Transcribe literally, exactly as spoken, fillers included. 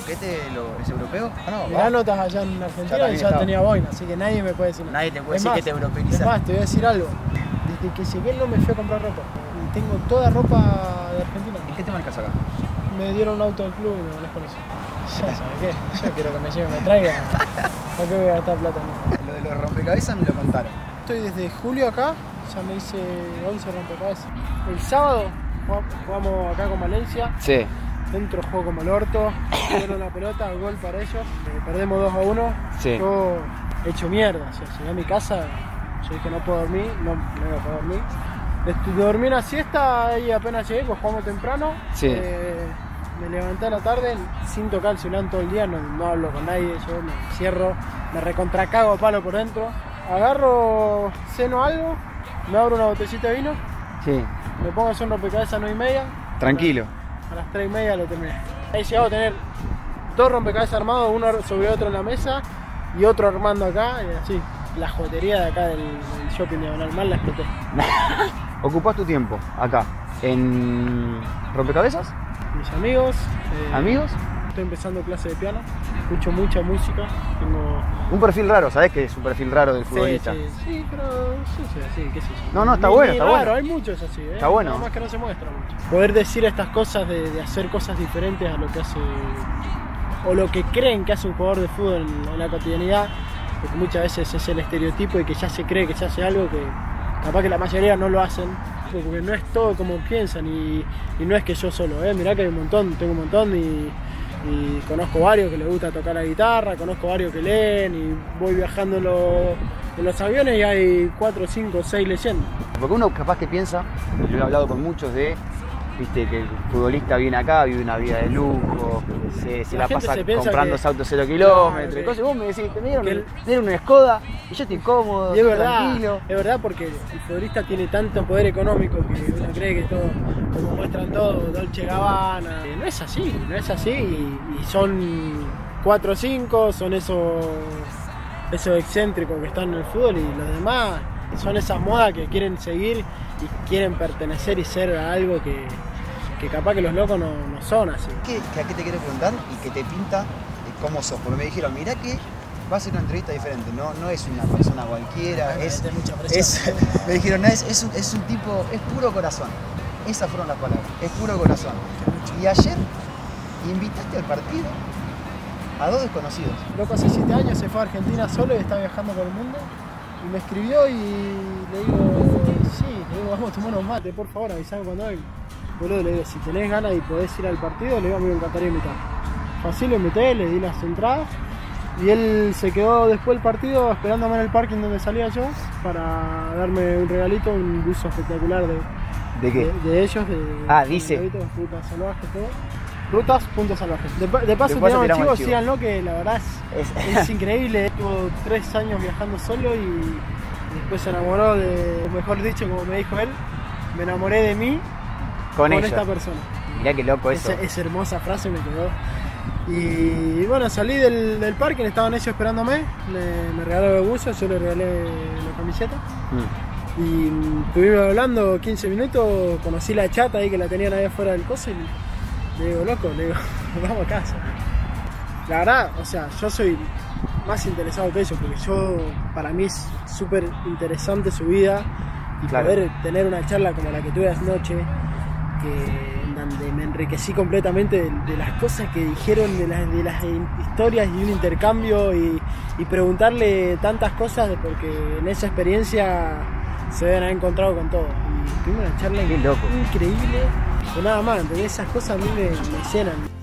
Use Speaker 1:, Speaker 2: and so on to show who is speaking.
Speaker 1: este lo, es europeo? Ah, no,
Speaker 2: Mirá notas allá en Argentina ya y ya
Speaker 1: estaba.
Speaker 2: tenía boina, así que nadie me puede decir nada.
Speaker 1: Nadie te puede
Speaker 2: Es
Speaker 1: decir
Speaker 2: más,
Speaker 1: que te europeizas.
Speaker 2: Es más, te voy a decir algo. Desde que llegué no me fui a comprar ropa. Y tengo toda ropa de Argentina.
Speaker 1: ¿Y qué te marcas acá?
Speaker 2: Me dieron un auto del club y me molest con eso. Ya sabes qué, yo quiero que me lleve y me traiga. ¿Para qué voy a gastar plata en eso?
Speaker 1: Lo de los rompecabezas me lo contaron.
Speaker 2: Estoy desde julio acá, ya me hice once rompecabezas. El sábado jugamos acá con Valencia.
Speaker 1: Sí.
Speaker 2: Dentro juego como el orto, dieron la pelota, gol para ellos, eh, perdemos dos a uno.
Speaker 1: Sí.
Speaker 2: Yo he hecho mierda, o sea, llegué a mi casa, yo dije no puedo dormir, no, no voy a poder dormir. Estu dormí una siesta y apenas llegué, pues jugamos temprano.
Speaker 1: Sí.
Speaker 2: Eh, me levanté a la tarde sin tocar el celular todo el día, no, no hablo con nadie, yo me cierro, me recontracago a palo por dentro. Agarro, ceno algo, me abro una botellita de vino,
Speaker 1: Sí.
Speaker 2: me pongo a hacer un rompecabezas a nueve y media.
Speaker 1: Tranquilo.
Speaker 2: A las tres y media lo terminé. He llegado a tener dos rompecabezas armados, uno sobre otro en la mesa y otro armando acá, y así. La jotería de acá del, del shopping diagonal mal la exploté.
Speaker 1: ¿Ocupás tu tiempo acá en rompecabezas?
Speaker 2: Mis amigos. Eh,
Speaker 1: ¿Amigos?
Speaker 2: Estoy empezando clase de piano, escucho mucha música. Tengo...
Speaker 1: Un perfil raro, ¿sabés que es un perfil raro del futbolista?
Speaker 2: Sí, sí, sí, pero sí, sí, sí, qué sé yo.
Speaker 1: No, no, está
Speaker 2: Ni-
Speaker 1: bueno,
Speaker 2: ni
Speaker 1: está
Speaker 2: raro,
Speaker 1: bueno.
Speaker 2: Hay muchos así, ¿eh?
Speaker 1: Está bueno.
Speaker 2: Nada más que no se muestra mucho. Poder decir estas cosas de, de hacer cosas diferentes a lo que hace o lo que creen que hace un jugador de fútbol en, en la cotidianidad, porque muchas veces es el estereotipo y que ya se cree que se hace algo que capaz que la mayoría no lo hacen, porque no es todo como piensan y, y no es que yo solo, ¿eh? Mirá que hay un montón, tengo un montón y, y conozco varios que les gusta tocar la guitarra, conozco varios que leen y voy viajando en los, en los aviones y hay cuatro, cinco, seis leyendo.
Speaker 1: Porque uno capaz que piensa, yo he hablado con muchos de, viste, que el futbolista viene acá, vive una vida de lujo, se, se
Speaker 2: La
Speaker 1: la,
Speaker 2: gente
Speaker 1: pasa
Speaker 2: se piensa
Speaker 1: comprando
Speaker 2: que-
Speaker 1: autos cero kilómetros,
Speaker 2: Claro,
Speaker 1: y cosas, y vos me decís, me dieron,
Speaker 2: que el-
Speaker 1: me dieron una Skoda y yo estoy cómodo,
Speaker 2: Y es
Speaker 1: estoy
Speaker 2: verdad,
Speaker 1: tranquilo.
Speaker 2: es verdad porque el futbolista tiene tanto poder económico que uno cree que todo, como muestran todo, Dolce Gabbana. No es así, no es así y, y son cuatro o cinco, son esos, esos excéntricos que están en el fútbol y los demás son esas modas que quieren seguir y quieren pertenecer y ser a algo que, que capaz que los locos no, no son así.
Speaker 1: ¿Qué, que, ¿A qué te quiero preguntar y que te pinta de cómo sos? Porque me dijeron, mirá que va a ser una entrevista diferente, no, no es una persona cualquiera,
Speaker 2: Me
Speaker 1: es,
Speaker 2: mete mucha presión.
Speaker 1: es- me dijeron, no, es, es, un, es un tipo, es puro corazón. Esas fueron las palabras, es puro corazón. Y ayer invitaste al partido a dos desconocidos.
Speaker 2: Loco hace siete años se fue a Argentina solo y está viajando por el mundo. Y me escribió y le digo, sí, le digo, vamos a tomar unos mates, por favor, avísame cuando venga. Boludo, le digo, si tenés ganas y podés ir al partido, le digo, a mí me encantaría invitar. Fue así, lo invité, le di las entradas. Y él se quedó después del partido esperándome en el parking donde salía yo para darme un regalito, un buzo espectacular de,
Speaker 1: ¿De qué?
Speaker 2: de, de ellos. De,
Speaker 1: Ah,
Speaker 2: de
Speaker 1: dice.
Speaker 2: Rutas Salvajes, todo. Rutas, punto salvajes. De, de paso,
Speaker 1: De paso
Speaker 2: tiramos el
Speaker 1: tiramos
Speaker 2: chivo,
Speaker 1: el chivo.
Speaker 2: síganlo, que la verdad es,
Speaker 1: Es-
Speaker 2: es increíble. Tuvo tres años viajando solo y después se enamoró de, o mejor dicho, como me dijo él, me enamoré de mí
Speaker 1: Con,
Speaker 2: con
Speaker 1: ella.
Speaker 2: esta persona.
Speaker 1: Mirá qué loco eso.
Speaker 2: Esa, esa hermosa frase me quedó. Y bueno, salí del, del parque, estaban ellos esperándome, le, me regaló el buzo, yo le regalé la camiseta.
Speaker 1: Mm.
Speaker 2: Y estuvimos hablando quince minutos, conocí la chata ahí que la tenían ahí afuera del coso y le digo, loco, le digo, vamos a casa. La verdad, o sea, yo soy más interesado que ellos, porque yo, para mí es súper interesante su vida y
Speaker 1: Claro.
Speaker 2: poder tener una charla como la que tuve anoche, que en donde me enriquecí completamente de, de las cosas que dijeron, de las, de las historias y un intercambio y, y preguntarle tantas cosas, de- porque en esa experiencia se deben haber encontrado con todo. Y tuvimos una charla
Speaker 1: Qué loco.
Speaker 2: increíble, que nada más, ¿entendés? Esas cosas a mí me, me llenan.